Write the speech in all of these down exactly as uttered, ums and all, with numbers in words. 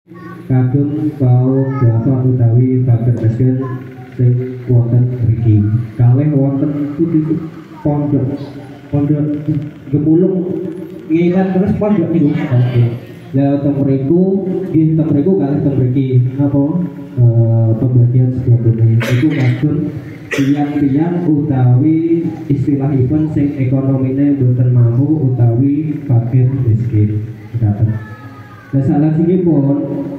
kagem kaum duafa utawi fakir miskin sing wonten mriki. Kalih wonten pundi pondok pondok gemulung ngingat terus pondok niku. Oke. Lah teng mriku nggih teng mriku kalih teng mriki napa eh, pembagian sedaya iku kagem tiang-tiang utawi istilahipun sing ekonomine boten mampu utawi fakir miskin. Ngaten. Lah salajengipun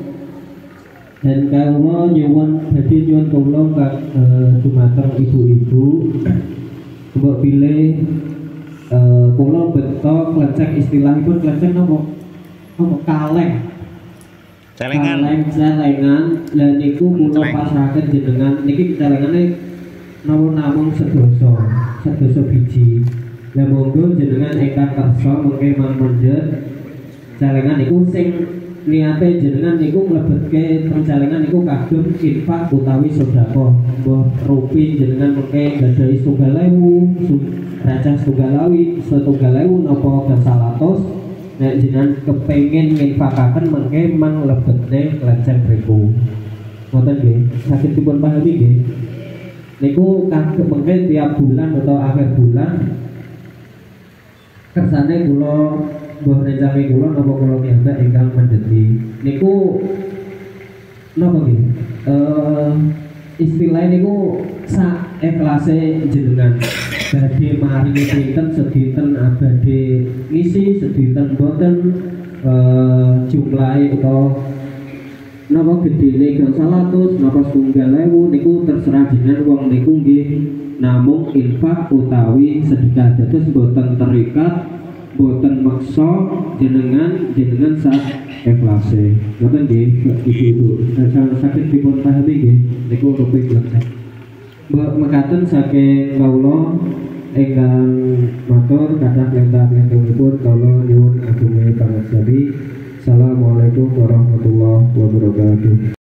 dan kalau nyuwun jadi nyuwun tolong kak eh, dumateng ibu-ibu mbok pilih eh, kula beto klecek istilahipun klecek napa napa kaleng Celengan. kaleng celengan lan niku kula pasrahaken jenengan niki celengane namung sedoso sedoso biji lah monggo jenengan ingkang kersa mengke mangmendhet celengan niku sing niate jenengan niku mlebetke pencelengan niku kagem infak utawi sedekah mbah rupi jenengan mengke gadhahi setunggal ewu racah setunggal awi setunggal ewu napa gangsal atus nek jenengan kepengin nginfakaken mengke mang lebetne lenceng riku ngoten nggih saged dipun pahami nggih niku kagem mengke tiap bulan atau akhir bulan kersane kula mbah rencane kula napa kula piyambak ingkang mendheti niku napa nggih eh istilah niku sak ikhlase jenengan badhe maringi pinten sedinten abade ngisi sedinten boten eh jumlahe utawa napa gedene gangsal atus napa setunggal ewu niku terserah jenengan wong niku nggih namung infak utawi sedekah dados boten terikat boten maksa jenengan jenengan sak ikhlase ngoten nggih ibu-ibu saged dipun pahami nggih niku rupi klecek mbok mekaten saking kawula ingkang matur kathah perintah-perintahipun kawula nyuwun agung pangestuni. Assalamualaikum warahmatullahi wabarakatuh.